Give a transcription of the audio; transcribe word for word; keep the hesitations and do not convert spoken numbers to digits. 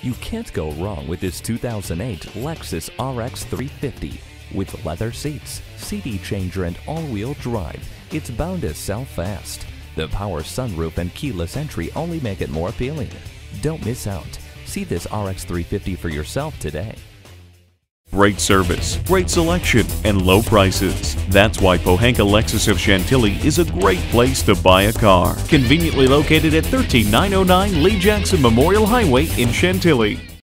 You can't go wrong with this two thousand eight Lexus R X three fifty. With leather seats, C D changer, and all-wheel drive, it's bound to sell fast. The power sunroof and keyless entry only make it more appealing. Don't miss out. See this R X three fifty for yourself today. Great service, great selection, and low prices. That's why Pohanka Lexus of Chantilly is a great place to buy a car. Conveniently located at one three nine oh nine Lee Jackson Memorial Highway in Chantilly.